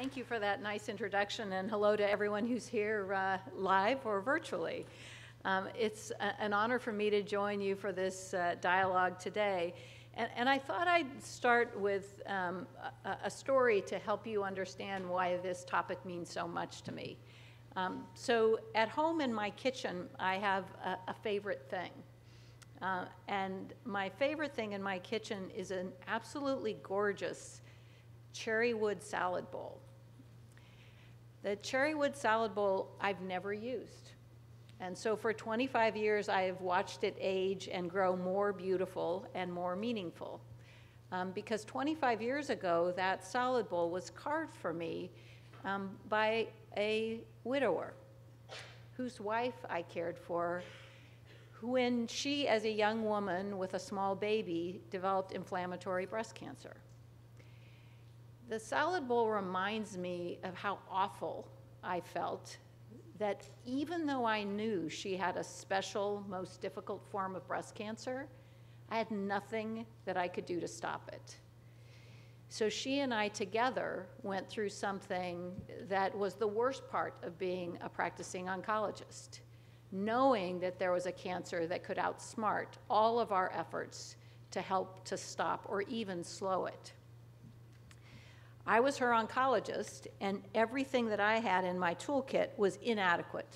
Thank you for that nice introduction, and hello to everyone who's here live or virtually. It's an honor for me to join you for this dialogue today. And I thought I'd start with a story to help you understand why this topic means so much to me. So at home in my kitchen, I have a favorite thing. And my favorite thing in my kitchen is an absolutely gorgeous cherry wood salad bowl. The cherry wood salad bowl I've never used. And so for 25 years, I have watched it age and grow more beautiful and more meaningful. Because 25 years ago, that salad bowl was carved for me by a widower whose wife I cared for, when she, as a young woman with a small baby, developed inflammatory breast cancer. The salad bowl reminds me of how awful I felt that even though I knew she had a special, most difficult form of breast cancer, I had nothing that I could do to stop it. So she and I together went through something that was the worst part of being a practicing oncologist, knowing that there was a cancer that could outsmart all of our efforts to help to stop or even slow it. I was her oncologist, and everything that I had in my toolkit was inadequate.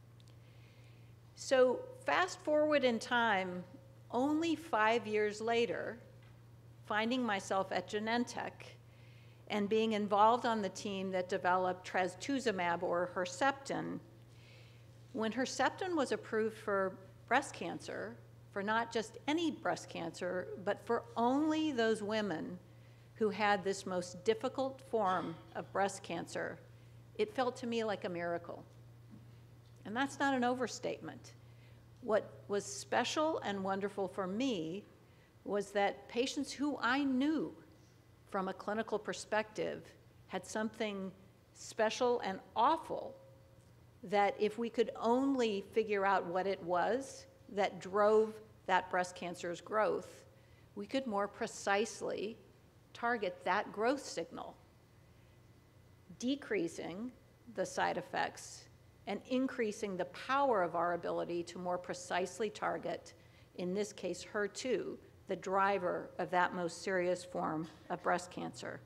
So fast forward in time, only 5 years later, finding myself at Genentech and being involved on the team that developed trastuzumab, or Herceptin. When Herceptin was approved for breast cancer, for not just any breast cancer, but for only those women who had this most difficult form of breast cancer, it felt to me like a miracle. And that's not an overstatement. What was special and wonderful for me was that patients who I knew from a clinical perspective had something special and awful that if we could only figure out what it was that drove that breast cancer's growth, we could more precisely target that growth signal, decreasing the side effects and increasing the power of our ability to more precisely target, in this case HER2, the driver of that most serious form of breast cancer.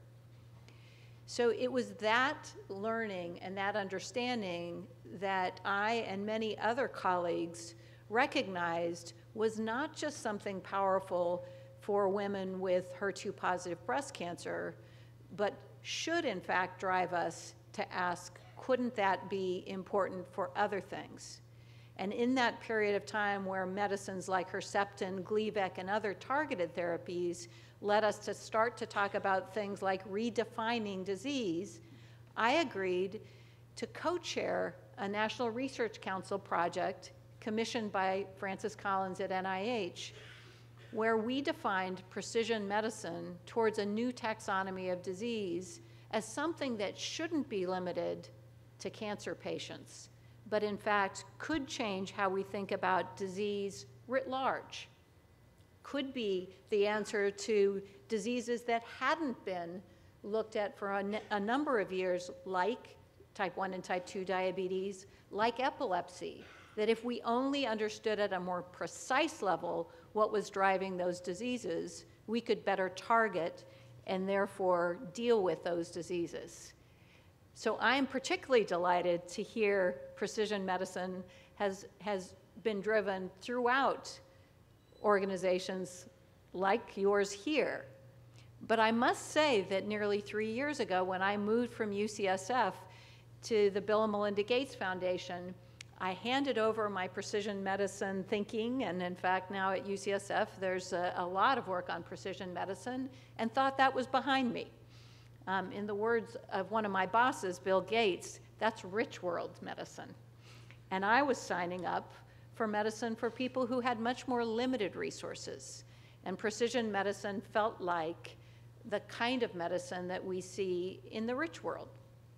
So it was that learning and that understanding that I and many other colleagues recognized was not just something powerful for women with HER2-positive breast cancer, but should in fact drive us to ask, couldn't that be important for other things? And in that period of time where medicines like Herceptin, Gleevec, and other targeted therapies led us to start to talk about things like redefining disease, I agreed to co-chair a National Research Council project commissioned by Francis Collins at NIH, where we defined precision medicine towards a new taxonomy of disease as something that shouldn't be limited to cancer patients, but in fact could change how we think about disease writ large, could be the answer to diseases that hadn't been looked at for a number of years, like type 1 and type 2 diabetes, like epilepsy, that if we only understood at a more precise level what was driving those diseases, we could better target and therefore deal with those diseases. So I'm particularly delighted to hear precision medicine has been driven throughout organizations like yours here. But I must say that nearly 3 years ago, when I moved from UCSF to the Bill and Melinda Gates Foundation, I handed over my precision medicine thinking, and in fact now at UCSF there's a lot of work on precision medicine, and thought that was behind me. In the words of one of my bosses, Bill Gates, that's rich world medicine. And I was signing up for medicine for people who had much more limited resources. And precision medicine felt like the kind of medicine that we see in the rich world.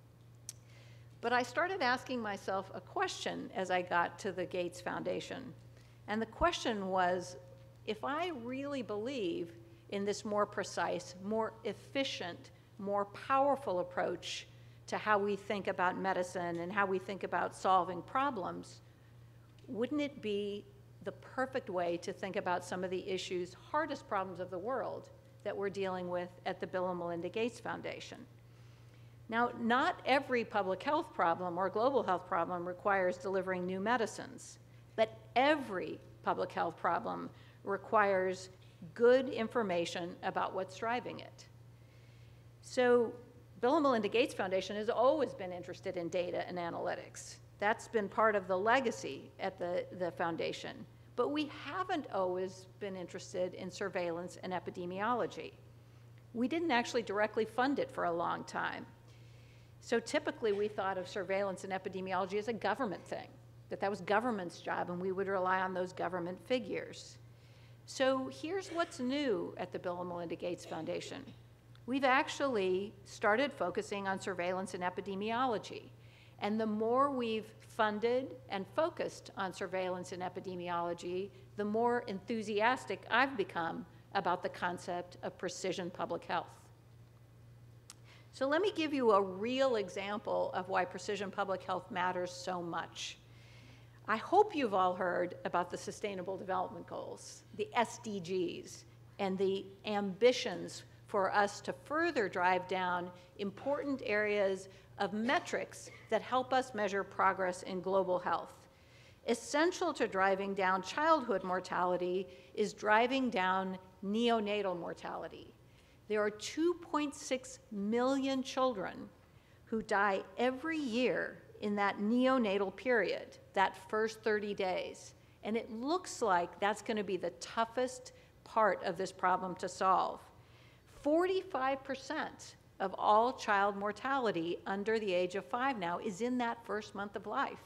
But I started asking myself a question as I got to the Gates Foundation. And the question was, if I really believe in this more precise, more efficient, more powerful approach to how we think about medicine and how we think about solving problems, wouldn't it be the perfect way to think about some of the issues, hardest problems of the world that we're dealing with at the Bill and Melinda Gates Foundation? Now, not every public health problem or global health problem requires delivering new medicines, but every public health problem requires good information about what's driving it. So Bill and Melinda Gates Foundation has always been interested in data and analytics. That's been part of the legacy at the foundation. But we haven't always been interested in surveillance and epidemiology. We didn't actually directly fund it for a long time. So typically we thought of surveillance and epidemiology as a government thing, that was government's job and we would rely on those government figures. So here's what's new at the Bill and Melinda Gates Foundation. We've actually started focusing on surveillance and epidemiology. And the more we've funded and focused on surveillance and epidemiology, the more enthusiastic I've become about the concept of precision public health. So let me give you a real example of why precision public health matters so much. I hope you've all heard about the Sustainable Development Goals, the SDGs, and the ambitions for us to further drive down important areas of metrics that help us measure progress in global health. Essential to driving down childhood mortality is driving down neonatal mortality. There are 2.6 million children who die every year in that neonatal period, that first 30 days. And it looks like that's going to be the toughest part of this problem to solve. 45% of all child mortality under the age of 5 now is in that first month of life.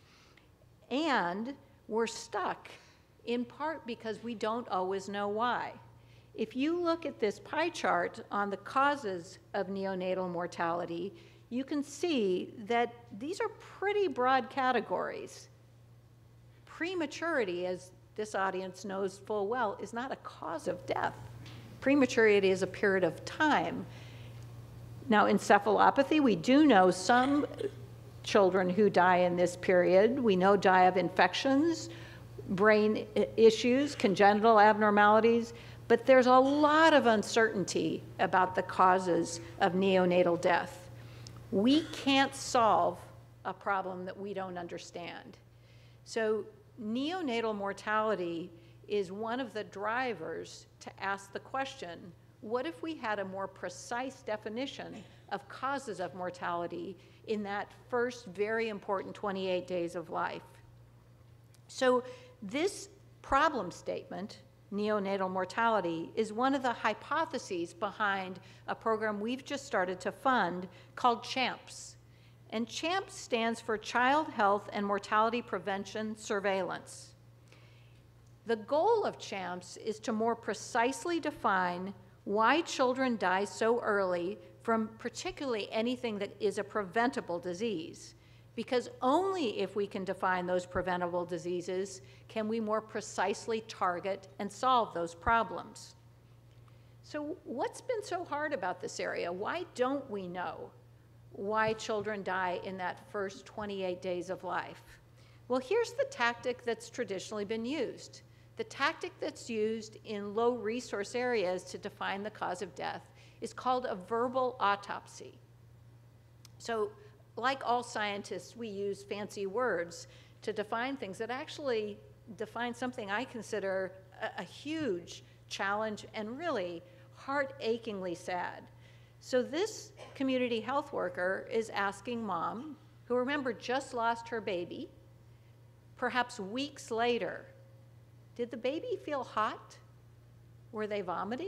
And we're stuck in part because we don't always know why. If you look at this pie chart on the causes of neonatal mortality, you can see that these are pretty broad categories. Prematurity, as this audience knows full well, is not a cause of death. Prematurity is a period of time. Now, encephalopathy, we do know some children who die in this period. We know die of infections, brain issues, congenital abnormalities, but there's a lot of uncertainty about the causes of neonatal death. We can't solve a problem that we don't understand. So neonatal mortality is one of the drivers to ask the question, what if we had a more precise definition of causes of mortality in that first very important 28 days of life? So this problem statement, neonatal mortality, is one of the hypotheses behind a program we've just started to fund called CHAMPS. And CHAMPS stands for Child Health and Mortality Prevention Surveillance. The goal of CHAMPS is to more precisely define why children die so early from particularly anything that is a preventable disease. Because only if we can define those preventable diseases can we more precisely target and solve those problems. So what's been so hard about this area? Why don't we know why children die in that first 28 days of life? Well, here's the tactic that's traditionally been used. The tactic that's used in low resource areas to define the cause of death is called a verbal autopsy. So like all scientists, we use fancy words to define things that actually define something I consider a huge challenge and really heart-achingly sad. So this community health worker is asking mom, who remember just lost her baby, perhaps weeks later, did the baby feel hot? Were they vomiting?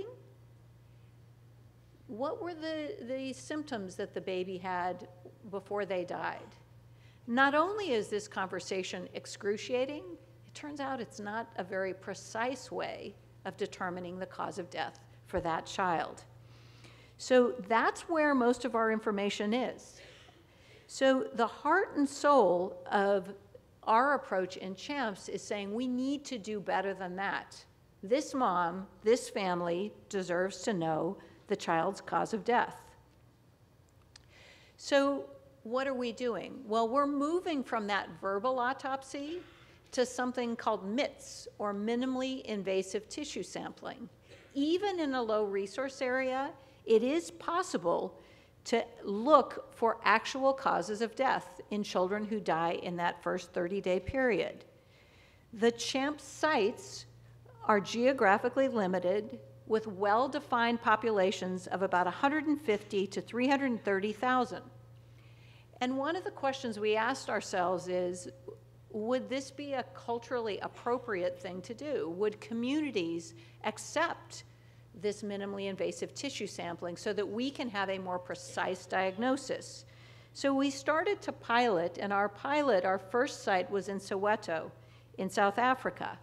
What were the symptoms that the baby had before they died? Not only is this conversation excruciating, it turns out it's not a very precise way of determining the cause of death for that child. So that's where most of our information is. So the heart and soul of our approach in CHAMPS is saying we need to do better than that. This mom, this family deserves to know the child's cause of death. So what are we doing? Well, we're moving from that verbal autopsy to something called MITS, or minimally invasive tissue sampling. Even in a low resource area, it is possible to look for actual causes of death in children who die in that first 30-day period. The CHAMP sites are geographically limited with well-defined populations of about 150 to 330,000. And one of the questions we asked ourselves is, would this be a culturally appropriate thing to do? Would communities accept this minimally invasive tissue sampling so that we can have a more precise diagnosis? So we started to pilot, and our first site was in Soweto in South Africa.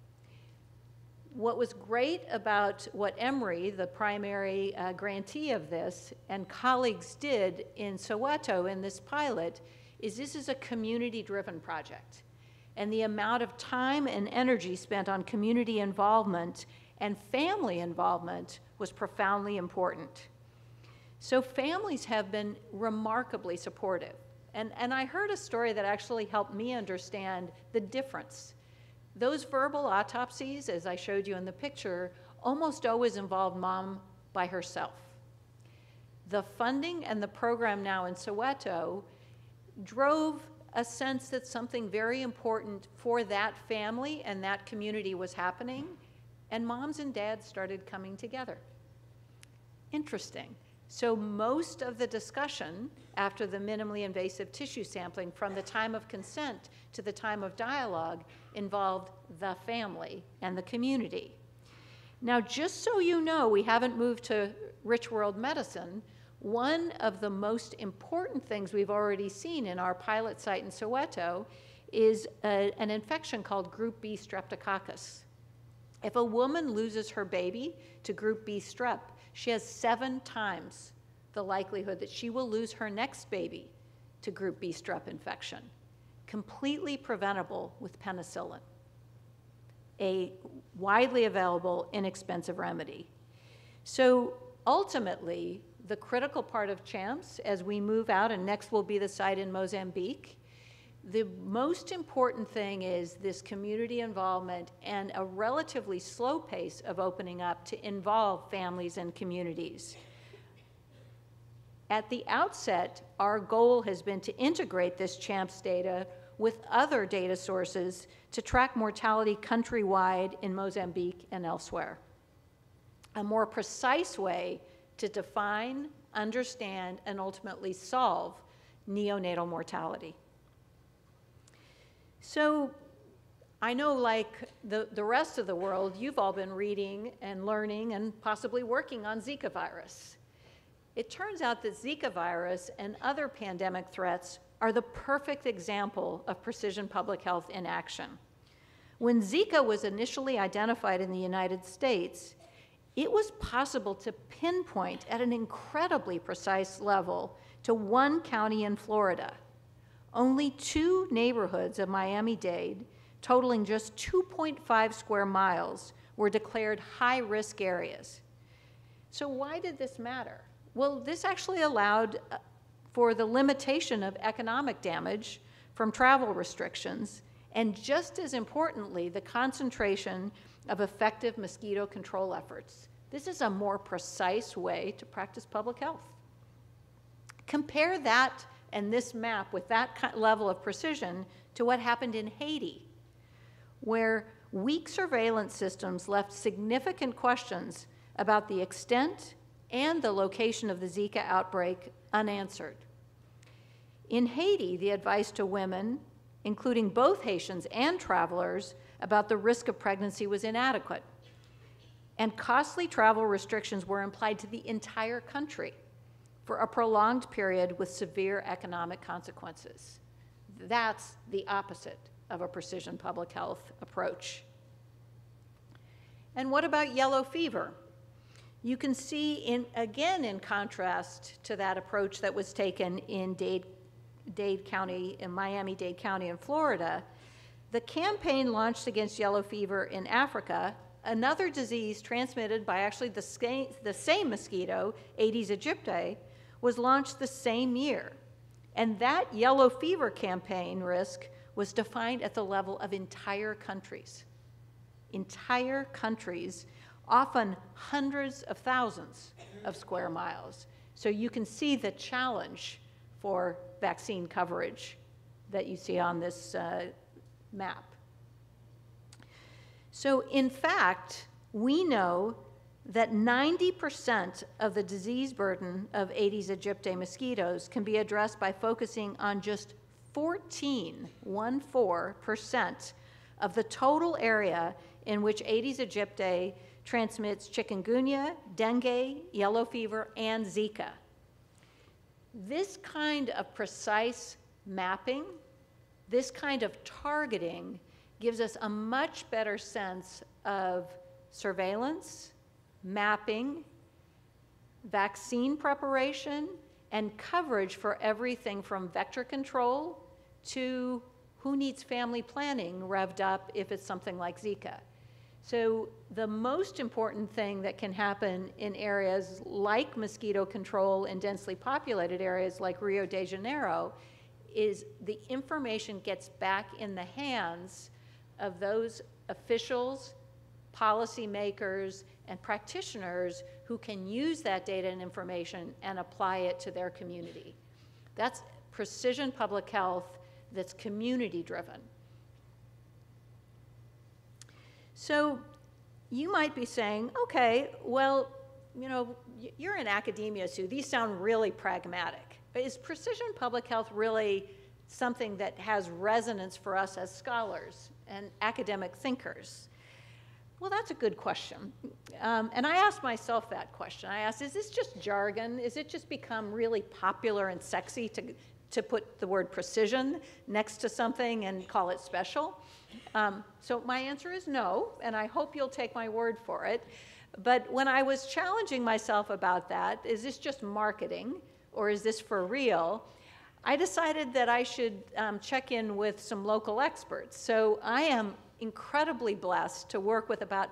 What was great about what Emory, the primary grantee of this, and colleagues did in Soweto in this pilot is this is a community-driven project. And the amount of time and energy spent on community involvement and family involvement was profoundly important. So families have been remarkably supportive. And I heard a story that actually helped me understand the difference. Those verbal autopsies, as I showed you in the picture, almost always involved mom by herself. The funding and the program now in Soweto drove a sense that something very important for that family and that community was happening, and moms and dads started coming together. Interesting. So most of the discussion after the minimally invasive tissue sampling from the time of consent to the time of dialogue involved the family and the community. Now, just so you know, we haven't moved to rich world medicine. One of the most important things we've already seen in our pilot site in Soweto is an infection called Group B streptococcus. If a woman loses her baby to Group B strep, she has 7 times the likelihood that she will lose her next baby to Group B strep infection, completely preventable with penicillin, a widely available, inexpensive remedy. So ultimately, the critical part of CHAMPS as we move out, and next will be the site in Mozambique, the most important thing is this community involvement and a relatively slow pace of opening up to involve families and communities. At the outset, our goal has been to integrate this CHAMPS data with other data sources to track mortality countrywide in Mozambique and elsewhere. A more precise way to define, understand, and ultimately solve neonatal mortality. So I know, like the rest of the world, you've all been reading and learning and possibly working on Zika virus. It turns out that Zika virus and other pandemic threats are the perfect example of precision public health in action. When Zika was initially identified in the United States, it was possible to pinpoint at an incredibly precise level to one county in Florida. Only 2 neighborhoods of Miami-Dade, totaling just 2.5 square miles, were declared high-risk areas. So why did this matter? Well, this actually allowed for the limitation of economic damage from travel restrictions, and just as importantly, the concentration of effective mosquito control efforts. This is a more precise way to practice public health. Compare that and this map with that level of precision to what happened in Haiti, where weak surveillance systems left significant questions about the extent and the location of the Zika outbreak unanswered. In Haiti, the advice to women, including both Haitians and travelers, about the risk of pregnancy was inadequate, and costly travel restrictions were applied to the entire country for a prolonged period with severe economic consequences. That's the opposite of a precision public health approach. And what about yellow fever? You can see, again, in contrast to that approach that was taken in Dade County, in Miami-Dade County in Florida, the campaign launched against yellow fever in Africa, another disease transmitted by actually the same mosquito, Aedes aegypti, was launched the same year. And that yellow fever campaign risk was defined at the level of entire countries. Entire countries, often hundreds of thousands of square miles. So you can see the challenge for vaccine coverage that you see on this map. So in fact, we know that 90% of the disease burden of Aedes aegypti mosquitoes can be addressed by focusing on just 14% of the total area in which Aedes aegypti transmits chikungunya, dengue, yellow fever, and Zika. This kind of precise mapping, this kind of targeting gives us a much better sense of surveillance, mapping, vaccine preparation, and coverage for everything from vector control to who needs family planning revved up if it's something like Zika. So the most important thing that can happen in areas like mosquito control in densely populated areas like Rio de Janeiro is the information gets back in the hands of those officials, policymakers, and practitioners who can use that data and information and apply it to their community. That's precision public health that's community-driven. So you might be saying, okay, well, you know, you're in academia, Sue. These sound really pragmatic. But is precision public health really something that has resonance for us as scholars and academic thinkers? Well, that's a good question. And I asked myself that question. I asked, is this just jargon? Is it just become really popular and sexy to put the word precision next to something and call it special? So my answer is no, and I hope you'll take my word for it. But when I was challenging myself about that, is this just marketing or is this for real? I decided that I should check in with some local experts. So I am incredibly blessed to work with about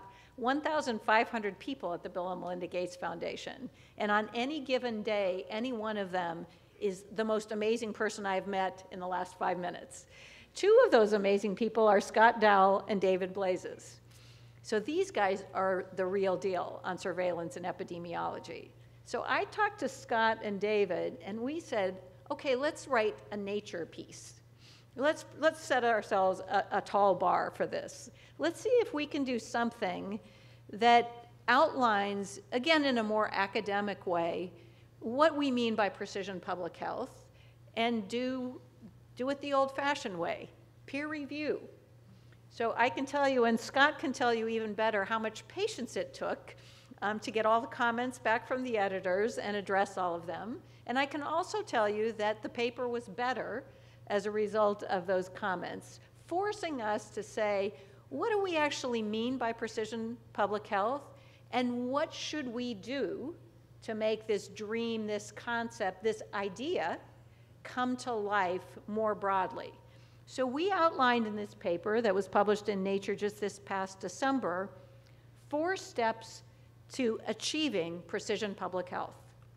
1,500 people at the Bill and Melinda Gates Foundation. And on any given day, any one of them is the most amazing person I've met in the last 5 minutes. 2 of those amazing people are Scott Dowell and David Blazes. So these guys are the real deal on surveillance and epidemiology. So I talked to Scott and David, and we said, okay, let's write a nature piece. Let's set ourselves a tall bar for this. Let's see if we can do something that outlines, again in a more academic way, what we mean by precision public health, and do it the old-fashioned way, peer review. So I can tell you, and Scott can tell you even better, how much patience it took to get all the comments back from the editors and address all of them. And I can also tell you that the paper was better as a result of those comments, forcing us to say, what do we actually mean by precision public health, and what should we do to make this dream, this concept, this idea come to life more broadly? So we outlined in this paper that was published in Nature just this past December 4 steps to achieving precision public health.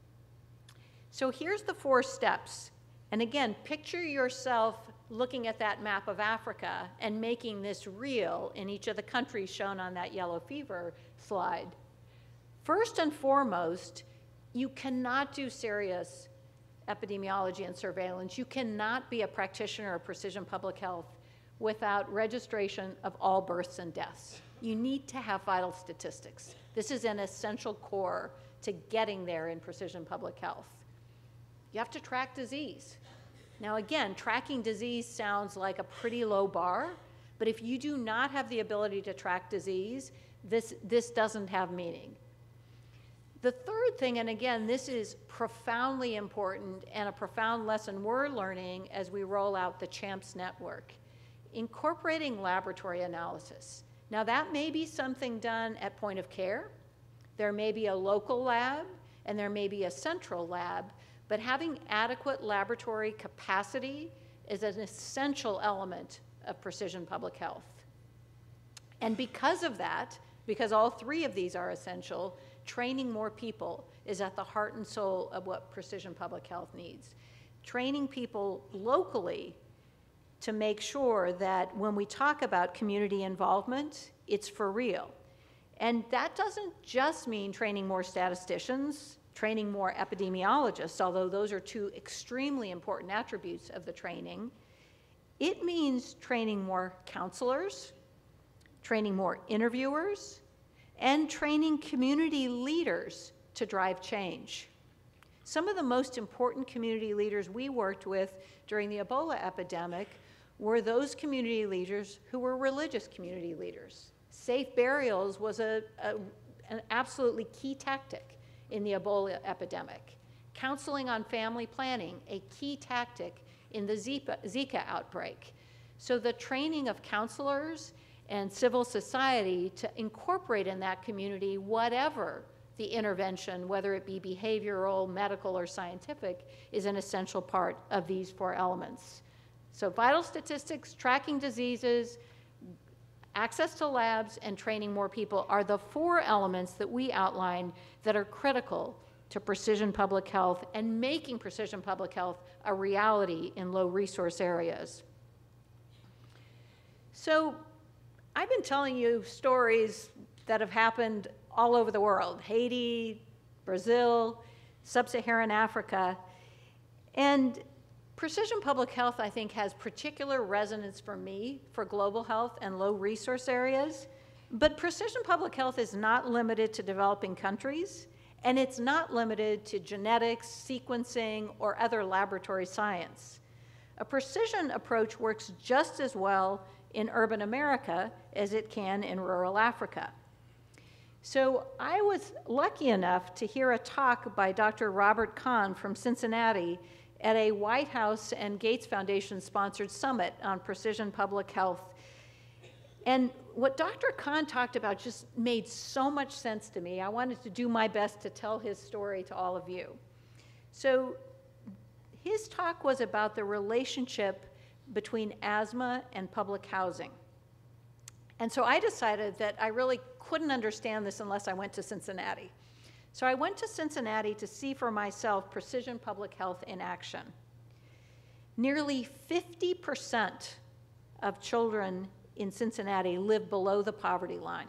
So here's the 4 steps. And again, picture yourself looking at that map of Africa and making this real in each of the countries shown on that yellow fever slide. First and foremost, you cannot do serious epidemiology and surveillance. You cannot be a practitioner of precision public health without registration of all births and deaths. You need to have vital statistics. This is an essential core to getting there in precision public health. You have to track disease. Now again, tracking disease sounds like a pretty low bar, but if you do not have the ability to track disease, this doesn't have meaning. The third thing, and again, this is profoundly important and a profound lesson we're learning as we roll out the CHAMPS network, incorporating laboratory analysis. Now that may be something done at point of care. There may be a local lab, and there may be a central lab, but having adequate laboratory capacity is an essential element of precision public health. And because of that, because all 3 of these are essential, training more people is at the heart and soul of what precision public health needs. Training people locally to make sure that when we talk about community involvement, it's for real. And that doesn't just mean training more statisticians, training more epidemiologists, although those are two extremely important attributes of the training. It means training more counselors, training more interviewers, and training community leaders to drive change. Some of the most important community leaders we worked with during the Ebola epidemic were those community leaders who were religious community leaders. Safe burials was an absolutely key tactic in the Ebola epidemic. Counseling on family planning, a key tactic in the Zika outbreak. So the training of counselors and civil society to incorporate in that community whatever the intervention, whether it be behavioral, medical, or scientific, is an essential part of these 4 elements. So vital statistics, tracking diseases, access to labs, and training more people are the 4 elements that we outline that are critical to precision public health and making precision public health a reality in low resource areas. So I've been telling you stories that have happened all over the world, Haiti, Brazil, sub-Saharan Africa, and precision public health, I think, has particular resonance for me for global health and low resource areas, but precision public health is not limited to developing countries, and it's not limited to genetics, sequencing, or other laboratory science. A precision approach works just as well in urban America as it can in rural Africa. So I was lucky enough to hear a talk by Dr. Robert Kahn from Cincinnati at a White House and Gates Foundation sponsored summit on precision public health. And what Dr. Kahn talked about just made so much sense to me. I wanted to do my best to tell his story to all of you. So his talk was about the relationship between asthma and public housing. And so I decided that I really couldn't understand this unless I went to Cincinnati. So I went to Cincinnati to see for myself precision public health in action. Nearly 50% of children in Cincinnati live below the poverty line.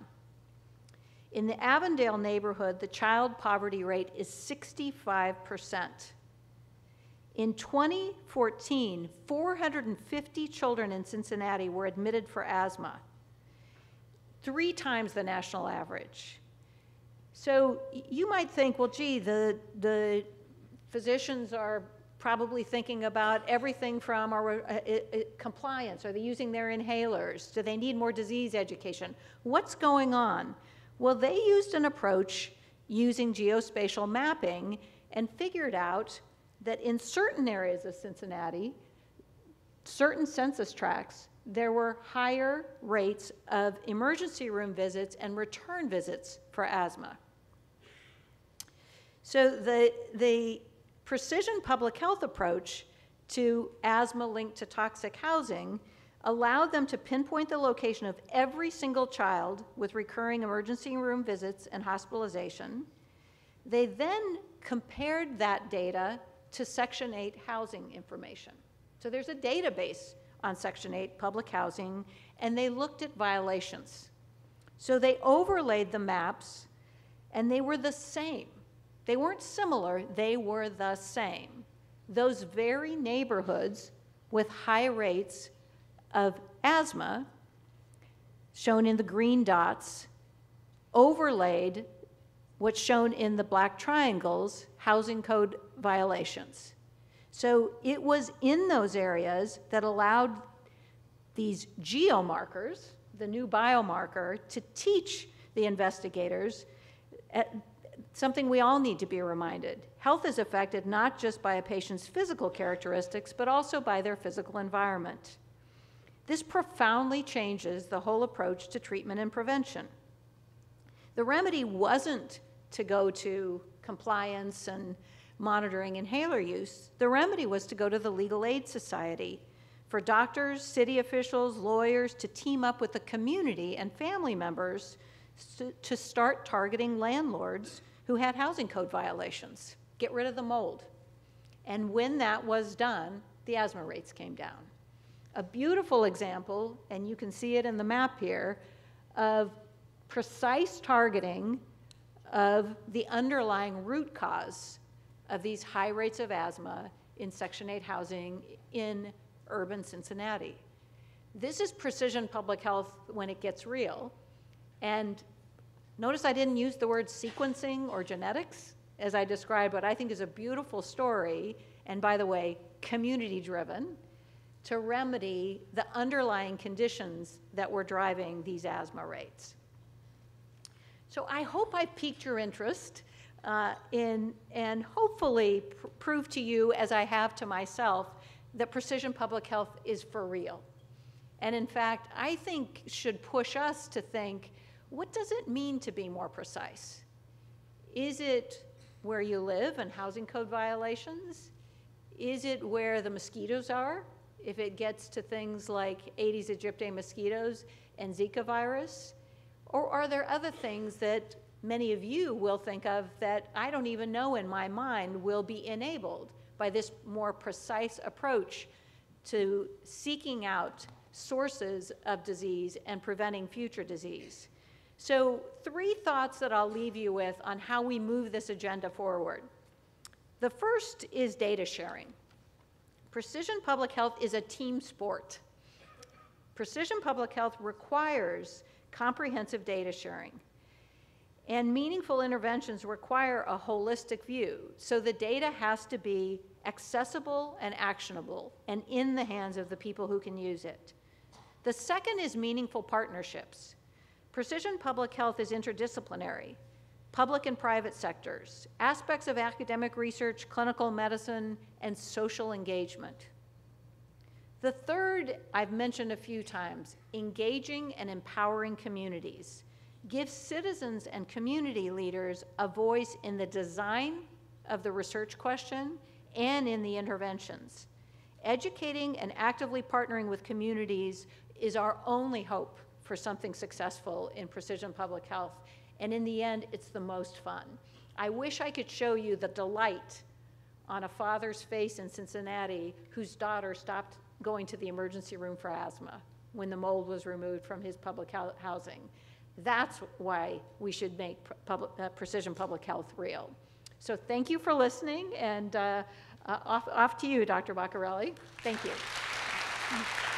In the Avondale neighborhood, the child poverty rate is 65%. In 2014, 450 children in Cincinnati were admitted for asthma, 3 times the national average. So you might think, well, gee, the physicians are probably thinking about everything from compliance. Are they using their inhalers? Do they need more disease education? What's going on? Well, they used an approach using geospatial mapping and figured out that in certain areas of Cincinnati, certain census tracts, there were higher rates of emergency room visits and return visits for asthma. So the precision public health approach to asthma linked to toxic housing allowed them to pinpoint the location of every single child with recurring emergency room visits and hospitalization. They then compared that data to Section 8 housing information. So there's a database on Section 8 public housing, and they looked at violations. So they overlaid the maps, and they were the same. They weren't similar, they were the same. Those very neighborhoods with high rates of asthma, shown in the green dots, overlaid what's shown in the black triangles, housing code violations. So it was in those areas that allowed these geomarkers, the new biomarker, to teach the investigators something we all need to be reminded. Health is affected not just by a patient's physical characteristics, but also by their physical environment. This profoundly changes the whole approach to treatment and prevention. The remedy wasn't to go to compliance and monitoring inhaler use. The remedy was to go to the Legal Aid Society, for doctors, city officials, lawyers to team up with the community and family members to start targeting landlords who had housing code violations, get rid of the mold. And when that was done, the asthma rates came down. A beautiful example, and you can see it in the map here, of precise targeting of the underlying root cause of these high rates of asthma in Section 8 housing in urban Cincinnati. This is precision public health when it gets real. And notice I didn't use the word sequencing or genetics as I described what I think is a beautiful story, and by the way, community-driven, to remedy the underlying conditions that were driving these asthma rates. So I hope I've piqued your interest and hopefully prove to you, as I have to myself, that precision public health is for real. And in fact, I think should push us to think, what does it mean to be more precise? Is it where you live and housing code violations? Is it where the mosquitoes are, if it gets to things like Aedes aegypti mosquitoes and Zika virus? Or are there other things that many of you will think of that I don't even know in my mind will be enabled by this more precise approach to seeking out sources of disease and preventing future disease? So 3 thoughts that I'll leave you with on how we move this agenda forward. The first is data sharing. Precision public health is a team sport. Precision public health requires comprehensive data sharing. And meaningful interventions require a holistic view. So the data has to be accessible and actionable and in the hands of the people who can use it. The second is meaningful partnerships. Precision public health is interdisciplinary, public and private sectors, aspects of academic research, clinical medicine, and social engagement. The third, I've mentioned a few times, engaging and empowering communities. Give citizens and community leaders a voice in the design of the research question and in the interventions. Educating and actively partnering with communities is our only hope for something successful in precision public health. And in the end, it's the most fun. I wish I could show you the delight on a father's face in Cincinnati whose daughter stopped going to the emergency room for asthma when the mold was removed from his public housing. That's why we should make precision public health real. So thank you for listening, and off to you, Dr. Baccarelli. Thank you.